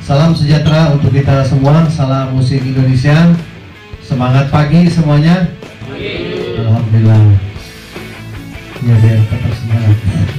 Salam sejahtera untuk kita semua, salam musik Indonesia. Semangat pagi semuanya. Alhamdulillah. Ya biar tetap semangat.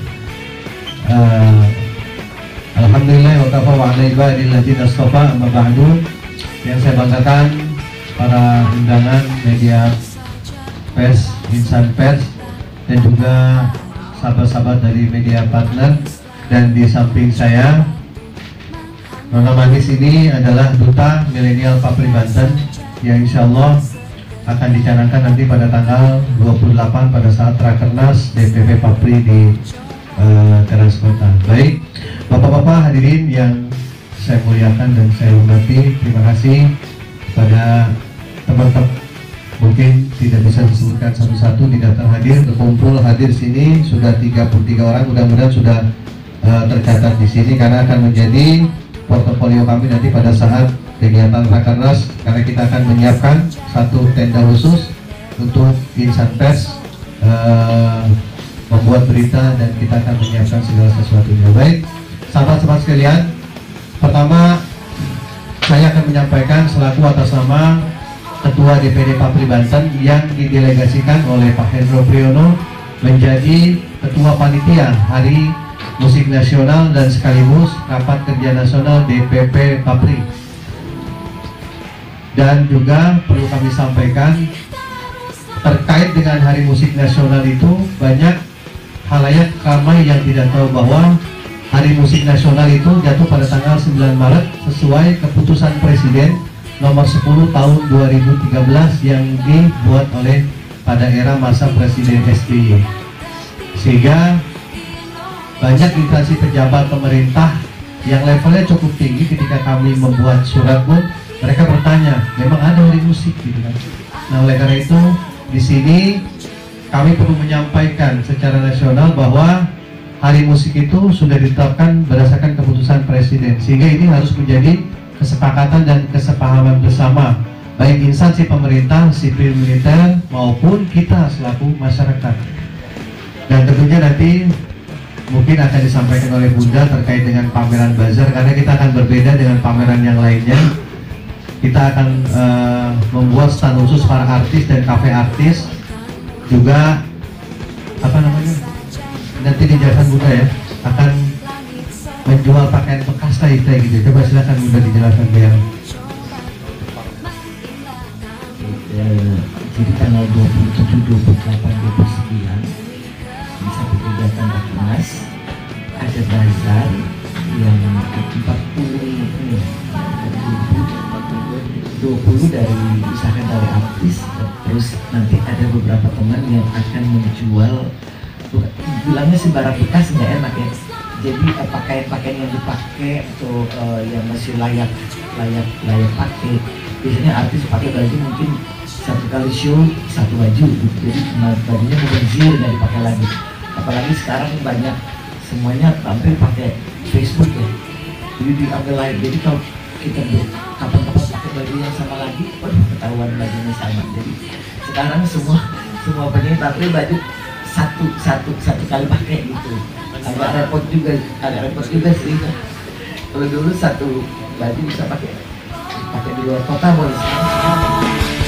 Alhamdulillah wa kafa wa ala ibadil ladzina astafa amma ba'du. Yang saya banggakan para undangan media pers, insan pers, dan juga sahabat-sahabat dari media partner. Dan di samping saya Nona Manis ini adalah duta milenial Papri Banten yang insya Allah akan dicanangkan nanti pada tanggal 28 pada saat Rakernas DPP Papri di Teras Kota. Baik, Bapak-bapak hadirin yang saya muliakan dan saya hormati, terima kasih kepada teman-teman, mungkin tidak bisa disebutkan satu-satu, tidak terhadir, berkumpul hadir sini sudah 33 orang, mudah-mudahan sudah tercatat di sini karena akan menjadi portofolio kami nanti pada saat kegiatan Rakernas, karena kita akan menyiapkan satu tenda khusus untuk insan pers membuat berita dan kita akan menyiapkan segala sesuatunya. Baik, sahabat-sahabat sekalian, pertama saya akan menyampaikan selaku atas nama Ketua DPD Papri Banten yang didelegasikan oleh Pak Hendro Priyono menjadi Ketua Panitia Hari Musik Nasional dan sekaligus Rapat Kerja Nasional DPP Papri. Dan juga perlu kami sampaikan terkait dengan Hari Musik Nasional itu banyak halayak ramai yang tidak tahu bahwa Hari Musik Nasional itu jatuh pada tanggal 9 Maret sesuai keputusan Presiden nomor 10 tahun 2013 yang dibuat oleh pada era masa Presiden SBY. Sehingga banyak instansi pejabat pemerintah yang levelnya cukup tinggi ketika kami membuat surat pun mereka bertanya, memang ada hari musik gitu kan. Nah, oleh karena itu di sini kami perlu menyampaikan secara nasional bahwa hari musik itu sudah ditetapkan berdasarkan keputusan Presiden, sehingga ini harus menjadi kesepakatan dan kesepahaman bersama baik instansi pemerintah, sipil militer maupun kita selaku masyarakat. Dan tentunya nanti mungkin akan disampaikan oleh Bunda terkait dengan pameran bazar, karena kita akan berbeda dengan pameran yang lainnya. Kita akan membuat stand khusus para artis dan kafe artis, juga apa namanya, nanti dijelaskan Bunda ya, akan menjual pakaian bekas kayak gitu. Coba silakan Bunda dijelaskan biar. Jadi tanggal 27, 28, 29 bisa kegiatan Rakernas, ada bazar yang 20 dari misalkan dari artis, terus nanti ada beberapa teman yang akan menjual, bilangnya sih barang bekas nggak enak ya, jadi pakaian-pakaian yang dipakai atau yang masih layak pakai. Biasanya artis pakai baju mungkin satu kali show satu baju gitu, jadi bajunya mubazir nggak dipakai lagi. Apalagi sekarang banyak semuanya tampil pakai Facebook ya, jadi diambil lain. Jadi kalau kita kapan-kapan pakai baju yang sama lagi, waduh ketahuan bajunya sama. Jadi sekarang semua penyanyi tampil baju satu kali pakai gitu. Agak repot juga sih. Kalau dulu satu baju bisa pakai di luar kota, boleh sekarang.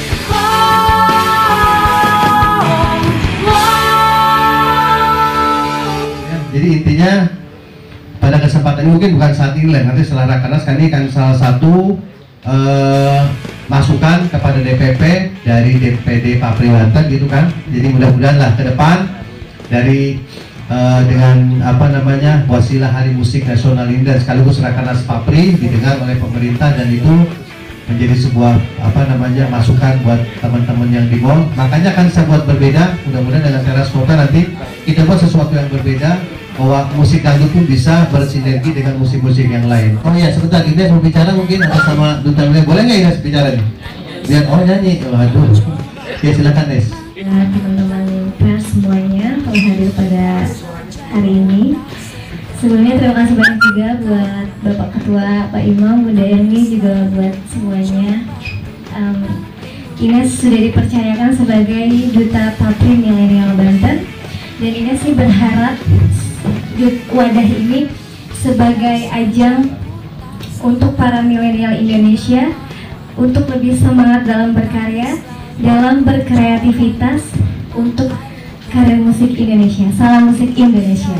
Jadi intinya pada kesempatan ini mungkin bukan saat ini lah, nanti setelah Rakernas kan ini kan salah satu masukan kepada DPP dari DPD Papri Banten gitu kan. Jadi mudah-mudahan lah ke depan dari dengan apa namanya wasilah Hari Musik Nasional ini dan sekaligus Rakernas Papri didengar oleh pemerintah, dan itu menjadi sebuah apa namanya masukan buat teman-teman yang di mall. Makanya kan saya buat berbeda, mudah-mudahan dengan Teras Kota nanti kita buat sesuatu yang berbeda, bahwa musik dangdut pun bisa bersinergi dengan musik-musik yang lain. Oh ya, sebentar, Ines mau bicara mungkin atas sama Duta Milenial. Boleh nggak Ines bicara nih? Biar nyanyi. Oh, aduh. Ya silakan Ines. Teman-teman pers semuanya telah hadir pada hari ini. Sebelumnya terima kasih banyak juga buat Bapak Ketua, Pak Imam, Bunda Erni, juga buat semuanya. Ines sudah dipercayakan sebagai Duta Papri Milenial Banten, dan Ines sih berharap wadah ini sebagai ajang untuk para milenial Indonesia untuk lebih semangat dalam berkarya, dalam berkreativitas untuk karir musik Indonesia. Salam musik Indonesia.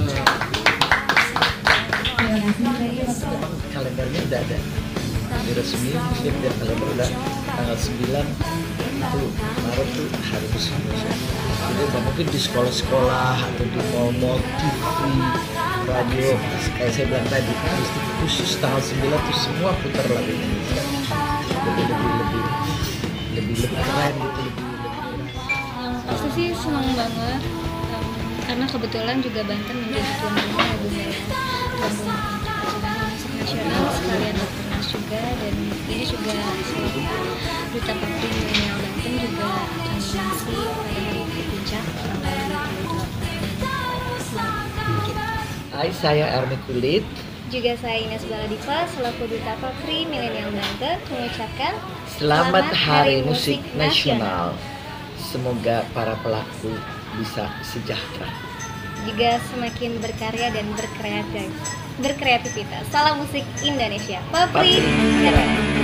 Terima kasih. Kalendernya udah ada resmi, mungkin dan kalender udah tanggal 9 itu Maret tuh Hari Musik Indonesia. Jadi nggak mungkin di sekolah-sekolah atau di mall-mall, TV, radio, kayak saya bilang tadi, mesti khusus tanggal 9 tuh semua putar lagu Indonesia. Lebih keren gitu, lebih Pasti sih senang banget karena kebetulan juga Banten menjadi tuan rumah ya Bunda ya, tuan rumah acara musik nasional sekalian Rakernas juga, dan ini juga Duta Papri Milenial Banten juga akan mengisi pada hari puncak tanggal 28. Hai, saya Ermi Kulit. Juga saya Ines Baladiva selaku Duta Papri Milenial Banten mengucapkan Selamat Hari Musik Nasional. Semoga para pelaku bisa sejahtera. Juga semakin berkarya dan berkreativitas. Salam musik Indonesia. Papri. Papri.